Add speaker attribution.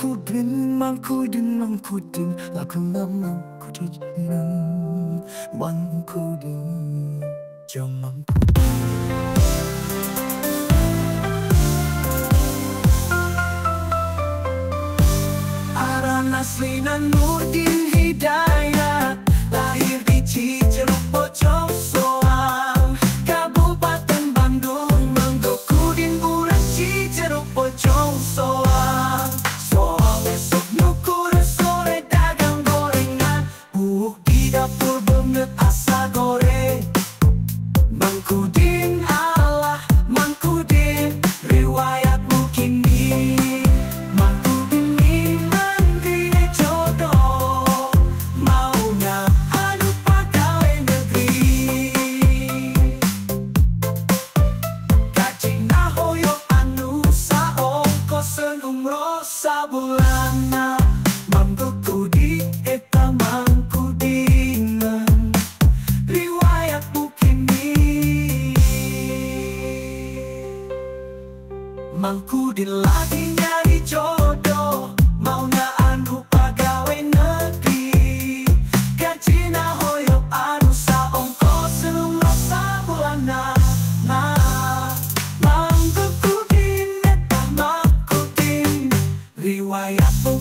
Speaker 1: Mangkudin, mangkudin, mangkudin, lagu mangkudin, mangkudin, jom mangkudin. Aran aslina Nurdin Hidayat, lahir di Cijeruk Pojok Soang, Kabupaten Bandung, Mangkudin urang Cijeruk Pojok Soang. Soang esok nukur sore dagang gorengan, di dapur banget asa goreng. Mangkudin Allah, Mangkudin riwayatmu kini. Mangkudin iman gede jodoh, maunya anu pegawai negeri. Gaji nahoyo anu saongko senumro sabulana. Mangkudin eta Mangkudin riwayatmu kini. Mangkudin lagi nyari jodoh, maunya anu pegawai negeri. Gaji nahoyo anu saongko senumro sabulana. Mangkudin eta Mangkudin riwayatmu